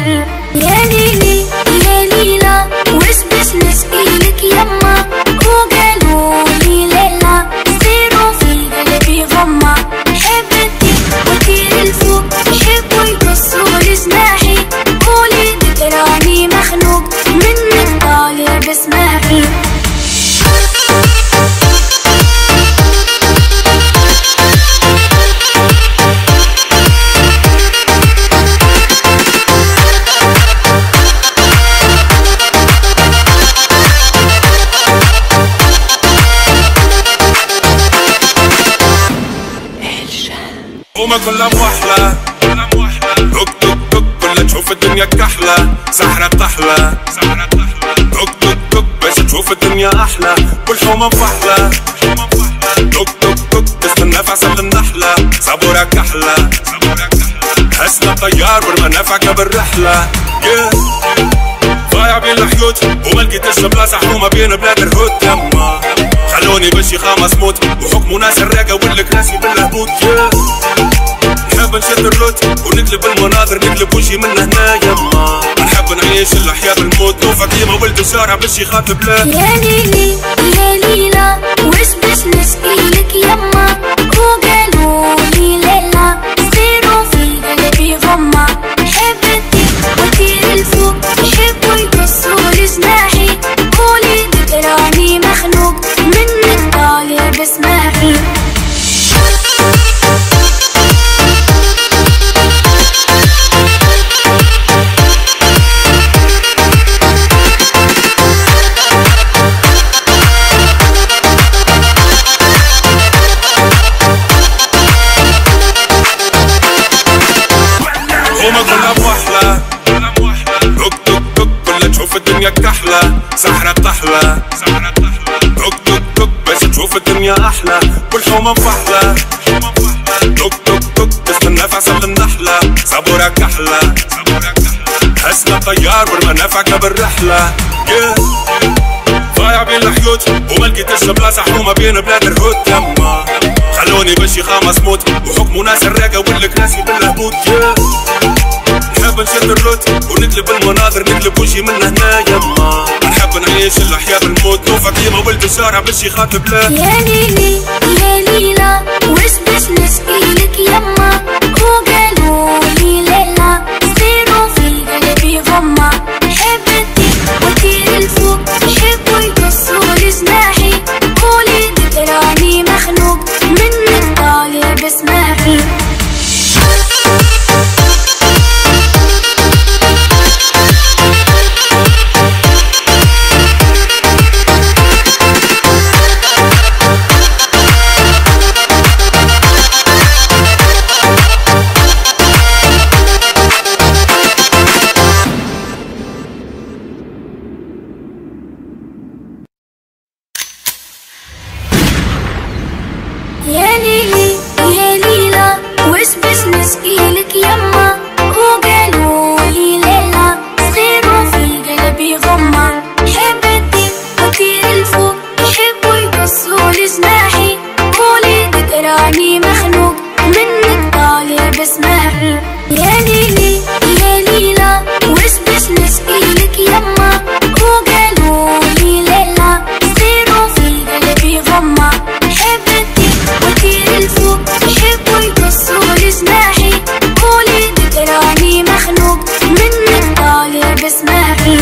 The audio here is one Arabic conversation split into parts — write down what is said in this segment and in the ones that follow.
يا ليلي يا ليلى وش بس نسقيلك يما، وقالولي ليلى تصيروا في قلبي غمة. حبتي وطير الفوق يحبوا يقصوا جناحي، قولي تراني مخنوق منك طالب اسمعي. قومة كلها موحلة توك توك توك كلها تشوف الدنيا كحلة، سحرة طحلة توك توك توك باش تشوف الدنيا أحلى، والحومة مفحلة توك توك توك تستنى في عسل النحلة، صبورة كحلة حسنا طيار والمنافعك بالرحلة. ضايع بين الحيوت وما لقيتش بلاصة حومة بين بلاد الهود. يما خلوني بشي خامس موت وحكموا ناس الراقة والكراسي بالهبوط. نحب نشد الروت ونقلب المناظر، نقلب وجهي من هنا. يما نحب نعيش الحياة بالموت، نوفى كيما ولد الشارع باش يخاف بلا. يا ليلي يا ليلى وش باش نسقيلك يما، وقالولي ليلى تصيروا في قلبي غمة. حبتي وطير الفوق يحبوا يقصوا جناحي، قولي تراني مخنوق منك طالب اسمعي. قومة كلها موحلة توك توك توك كلها تشوف الدنيا كحلة، سحرة طحلة توك توك توك باش تشوف الدنيا أحلى، والحومة مفحلة توك توك توك تستنى في عسل النحلة، صبورة كحلة حسنا طيار والمنافعك بالرحلة. ضايع بين الحيوت وما لقيتش بلاصة حومة بين بلاد الهود. يما خلوني بشي خامس موت وحكموا ناس الراقة والكراسي بالهبوط. نحب نشد الروت ونقلب المناظر، نقلب وجهي من هنا. يما نحب نعيش الحياة بالموت، نوفى كيما ولد الشارع باش يخاف بلا. يا ليلي يا ليلى وش باش نسقيلك يما، وقالولي ليلى تصيروا في قلبي غمة. حبتي وطير الفوق يحبوا يقصوا جناحي، قولي تراني مخنوق منك طالب اسمعي. يا ليلي يا ليلى وش باش نسقيلك يما، وقالولي ليلى تصيروا في قلبي غمة. حبتي وطير الفوق يحبوا يقصوا جناحي، قولي تراني مخنوق منك طالب اسمعي. يا ليلي يا ليلى وش باش نسقيلك يما، وقالولي ليلى تصيروا في قلبي غمة. حبتي وطير الفوق يحبوا يقصوا جناحي، قولي تراني مخنوق منك طالب اسمعي.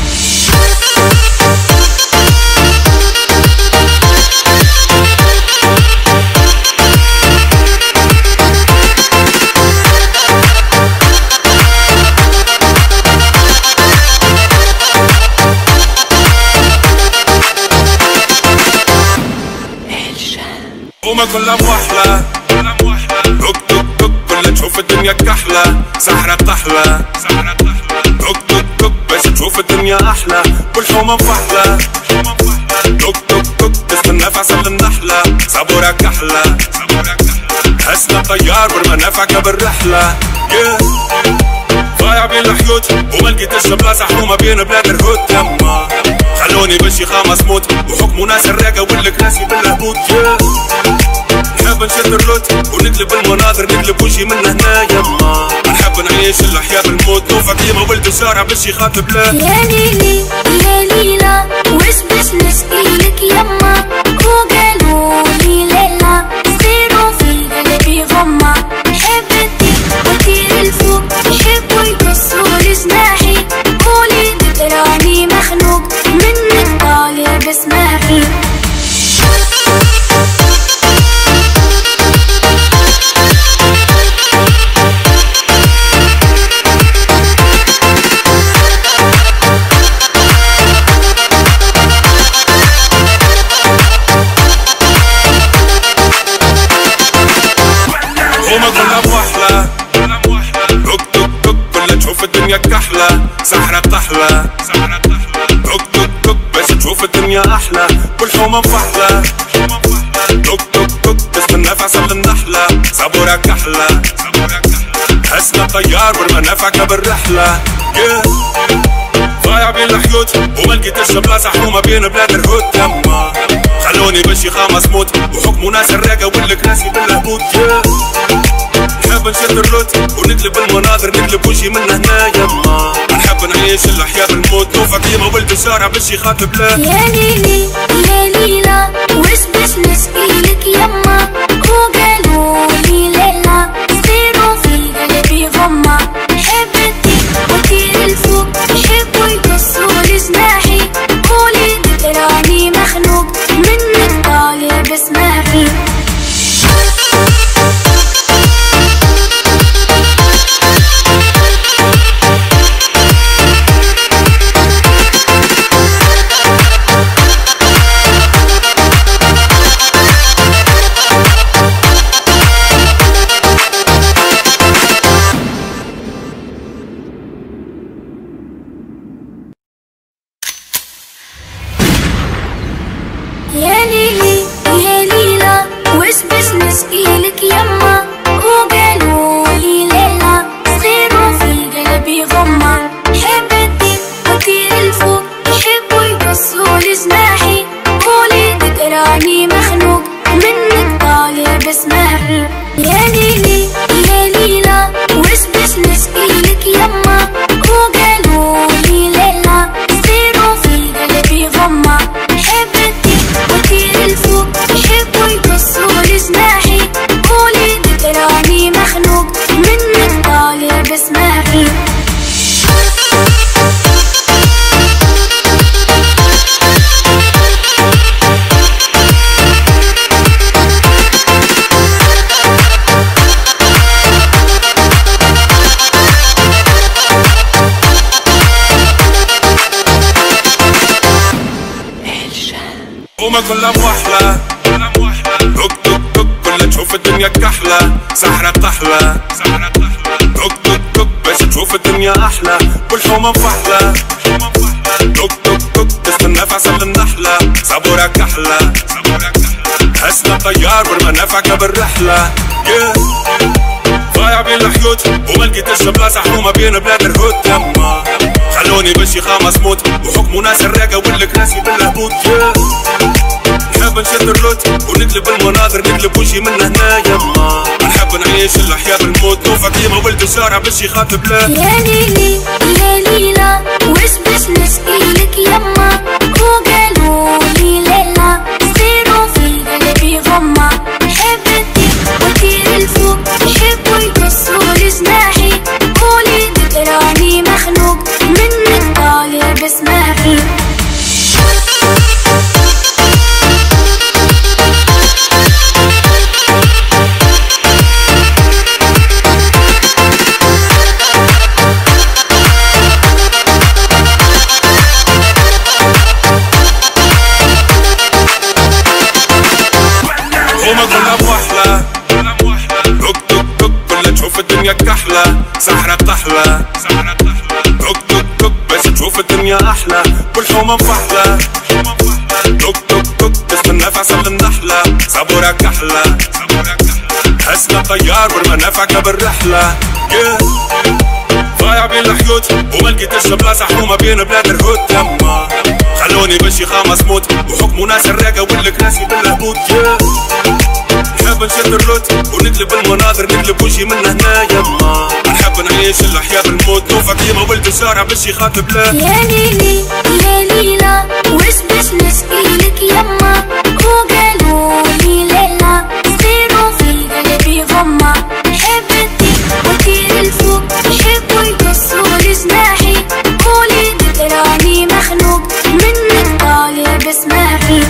قومة كلها موحلة توك توك توك كلها تشوف الدنيا كحلة، سحرة طحلة توك توك توك باش تشوف الدنيا أحلى، والحومة مفحلة توك توك توك تستنى في عسل النحلة، صبورة كحلة حسنا طيار والمنافعك بالرحلة. ضايع بين الحيوت وما لقيتش بلاصة حومة بين بلاد الهود. يما خلوني بشي خامس موت وحكموا ناس الراقة والكراسي بالهبوط. نحب نشد الروت ونقلب المناظر، نقلب وجهي من هنا. يما نحب نعيش نعيش الحياة بالموت. نوفا ديما ولد الشارع باش يخاطب لا. يا ليلي يا ليلى وش باش نسقيلك يما، وقالوا لي ليلى صغيروا في قلبي غمة. حبتي وطير الفوق يحبوا يقصوا لجناحي، قولي تراني مخنوق منك طالب اسمعي. الدنيا كحلة سحرة طحلة توك توك توك باش تشوف الدنيا أحلى، والحومة مفحلة توك توك توك تستنى في عسل النحلة. صبورة كحلة حسنا طيار والمنافع بالرحلة. ضايع بين الحيوت وما لقيتش بلاصة حومة بين بلاد الهود. يما خلوني باش يخامس موت وحكموا ناس الراقة والكراسي بالهبوط. نحب نشد الروت ونقلب المناظر نقلب وجهي من هنا. يما نحب نعيش الحياة بالموت. نوفا ديما ولد الشارع باش يخاطب لا. يا ليلي يا ليلى وش باش نسقيلك يما، وقالوا لي ليلى صغيروا في قلبي غمة. حبتي وطير الفوق يحبوا يقصوا لجناحي، قولي تراني مخنوق منك طالب اسمعي. يا ليلي يا ليلى وش باش نسقيلك يما، وقالوا لي ليلى صغيروا في قلبي غمة. حبتي وطير الفوق يحبوا يقصوا لجناحي، قولي تراني مخنوق منك طالب اسمعي. يا ليلي يا ليلى وش باش نسقيلك يما، وقالوا لي ليلى صغيروا في قلبي غمة. حبتي وطير الفوق يحبوا يقصوا لجناحي، قولي تراني مخنوق منك طالب اسمعي. حومة كلها موحلة توك توك توك كلها تشوف الدنيا كحلة سحرة طحلة توك توك توك باش تشوف الدنيا أحلى، والحومة مفحلة توك توك توك تستنى في عسل النحلة. صبورة كحلة حسنا طيار والمنافع بالرحلة. ضايع بين الحيوت وما لقيتش بلاصة حومة بين بلاد الهود. يما خلوني باش يخامس موت وحكموا ناس الراقة والكراسي بالهبوط. نحب نشد الروت ونقلب المناظر نقلب وجهي من هنا. يما نحب نعيش الحياة بالموت. نوفا ديما ولد الشارع باش يخاطب لا. يا ليلي يا ليلى وش باش نسقيلك يما، وقالوا لي ليلى صغيروا في قلبي غمة. حبتي وطير الفوق يحبوا يقصوا لجناحي، قولي تراني مخنوق منك طالب اسمعي. حومة كلها موحلة توك توك توك كلها تشوف الدنيا كحلة سحرة طحلة توك توك توك باش تشوف الدنيا أحلى، والحومة مفحلة توك توك توك تستنى في عسل النحلة. صبورة كحلة حسنا طيار والمنافع بالرحلة. ضايع بين الحيوت وما لقيتش بلاصة حومة بين بلاد الهود. يما خلوني باش يخامس موت وحكموا ناس الراقة والكراسي بالهبوط. نحب نشد الروت ونقلب المناظر نقلب وجهي من هنا. يما نحب نعيش نعيش الحياة بالموت. وفاطمة ولد الشارع باش يخاطب له. يا ليلي يا ليلى وش باش نسقيلك يما، وقالوا لي ليلى صغيروا في قلبي غمة. حبتي وطير الفوق يحبوا يقصوا لجناحي، قولي تراني مخنوق منك طالب اسمعي.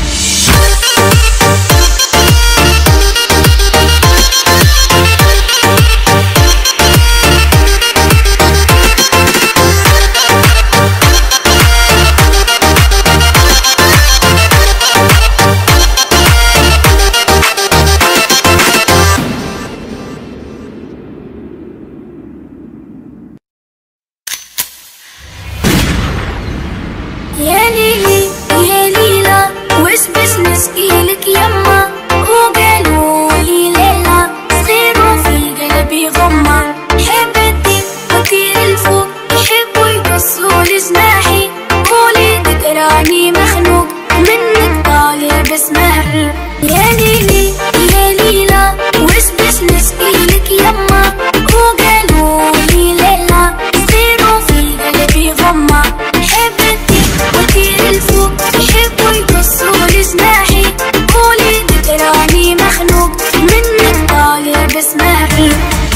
يا ليلي يا ليلى وش باش نسقيلك يما، وقالوا لي ليلى صغيروا في قلبي غمة. حبتي وطير الفوق يحبوا يقصوا لجناحي، قولي تراني مخنوق منك طالب اسمعي. يا ليلي يا ليلى وش باش نسقيلك يما، وقالوا لي ليلى صغيروا في قلبي غمة. حبتي وطير الفوق يحبوا يقصوا لجناحي، قولي تراني مخنوق منك طالب اسمعي.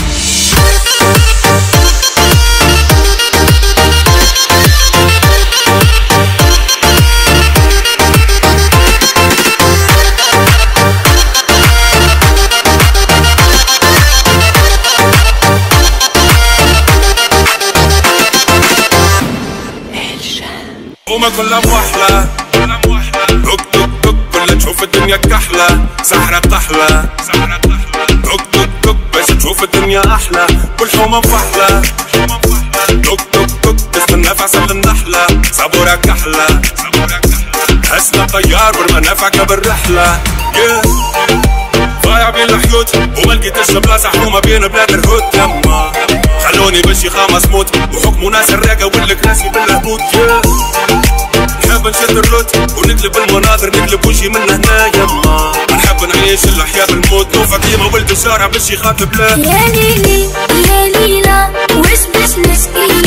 وما كلها موحلة دوك دوك دوك كلها تشوف الدنيا كحلة. سحرة طحلة دوك دوك دوك باش تشوف الدنيا أحلى. والحومة مفحلة دوك دوك دوك تستنى في عسل النحلة. صبورة كحلة هسنا طيار والمنافعك بالرحلة. ضايع بين الحيوت وما لقيتش بلاصة حومة بين بلاد الهوت. يما خلوني باش يخامس موت وحكموا ناس الراقة ولك ناسي بالهبوط. نحب نشد الروت ونقلب المناظر نقلب وجهي من هنا. يما نحب نعيش الحياة بالموت. وفاطمة ولد الشارع باش يخاطب له. يا ليلي يا ليلى وش باش نسقيلك